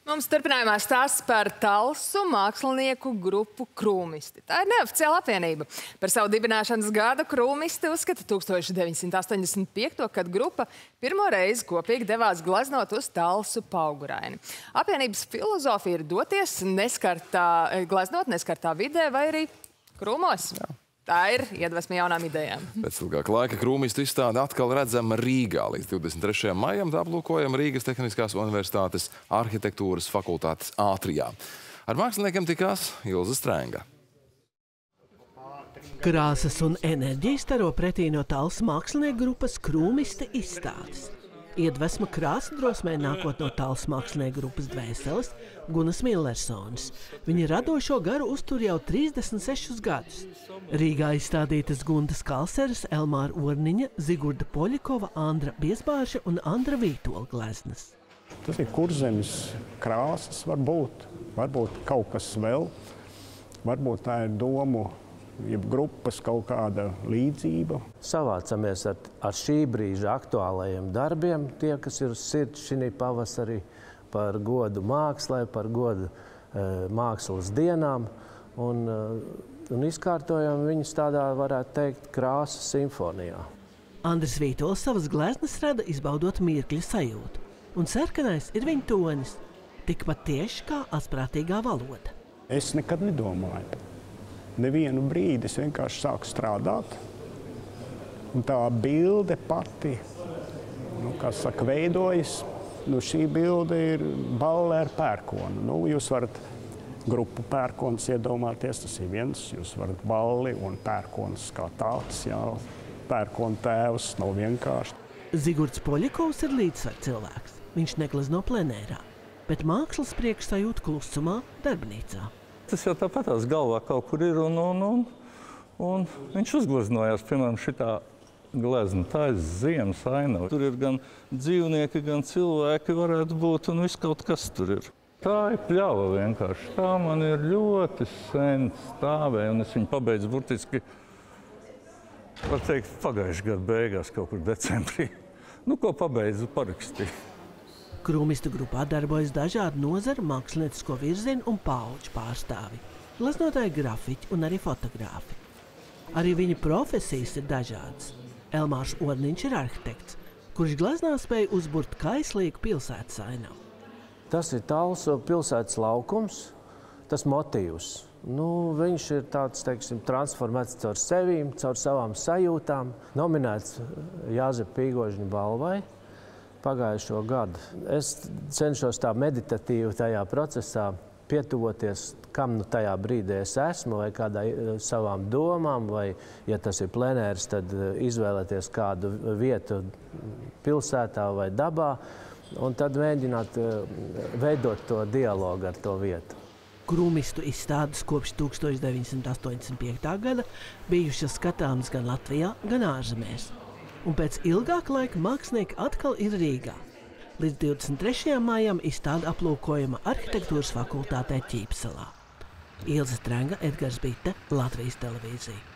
Mums turpinājumā stāsts par Talsu mākslinieku grupu Krūmisti. Tā ir neoficiāla apvienība. Par savu dibināšanas gadu Krūmisti uzskata 1985, kad grupa pirmo reizi kopīgi devās gleznot uz Talsu Pauguraini. Apvienības filozofija ir doties gleznot neskartā vidē vai arī krūmos. Jā. Tā ir iedvesma jaunām idejām. Pēc ilgāka laika Krūmistu izstāde atkal redzama Rīgā. Līdz 23. maijam tā aplūkojam Rīgas Tehniskās universitātes arhitektūras fakultātes ātrijā. Ar māksliniekiem tikās Ilze Strenga. Krāsas un enerģija staro pretī no Talsu mākslinieku grupas Krūmisti izstādes. Iedvesma krāsa drosmē nākot no Talsu mākslinieku grupas dvēseles Gunas Millersonas. Viņa radošo garu uztur jau 36 gadus. Rīgā izstādītas Guntas Kalseres, Elmāra Orniņa, Zigurda Poļikova, Andra Biesbāša un Andra Vītola gleznas. Tas ir Kurzemes krāsas, varbūt kaut kas vēl. Varbūt tā ir domu, jeb grupas kaut kāda līdzība. Savācamies ar šī brīža aktuālajiem darbiem, tie, kas ir uz sirds šī pavasarī, par godu mākslai, par godu mākslas dienām, un izkārtojam viņus tādā, varētu teikt, krāsu simfonijā. Andris Vītols savas gleznas rada izbaudot mirkļa sajūtu, un sarkanais ir viņa tonis, tikpat tieši kā asprātīgā valoda. Es nekad nedomāju. Nevienu brīdi es vienkārši sāku strādāt, un tā bilde pati, veidojas. Šī bilde ir balle ar pērkonu. Jūs varat grupu pērkons iedomāties, tas ir viens. Jūs varat balli un pērkons kā tāds, jā. Pērkona tēvs nav vienkārši. Zigurds Poļikovs ir līdzsvar cilvēks. Viņš neglezno plenērā, bet mākslas priekšsajūta klusumā darbnīcā. Tas jau tāpatās galvā kaut kur ir, un viņš uzgleznojās, piemēram, šitā glezna. Tā ir ziemas ainava. Tur ir gan dzīvnieki, gan cilvēki varētu būt, un viss kaut kas tur ir. Tā ir pļava vienkārši. Tā man ir ļoti sen stāvēja, un es viņu pabeidzu burtiski, var teikt, pagājušā gada beigās, kaut kur decembrī. Ko pabeidzu, parakstīju. Krūmistu grupā darbojas dažādu nozaru māksliniecisko virzienu un paudžu pārstāvi. Gleznotāji, grafiķi un arī fotogrāfi. Arī viņa profesijas ir dažādas. Elmārs Orniņš ir arhitekts, kurš gleznā spēja uzburt kaislīgu pilsētas ainavu. Tas ir Talsu pilsētas laukums, tas motīvs. Viņš ir tāds, teiksim, transformēts caur sevīm, caur savām sajūtām, nominēts Jāzepa Pīgožņa balvai pagājušo gadu. Es cenšos tā meditatīvi tajā procesā pietuvoties, kam tajā brīdī es esmu, vai kādai savām domām, vai, ja tas ir plenērs, tad izvēlēties kādu vietu pilsētā vai dabā, un tad mēģināt veidot to dialogu ar to vietu. Krūmistu izstādes kopš 1985. gada bijušas skatāmas gan Latvijā, gan ārzemēs. Un pēc ilgāka laika mākslinieki atkal ir Rīgā. Līdz 23. maijam izstāde aplūkojama arhitektūras fakultātē Ķīpselā. Ilze Strenga, Edgars Bite, Latvijas televīzija.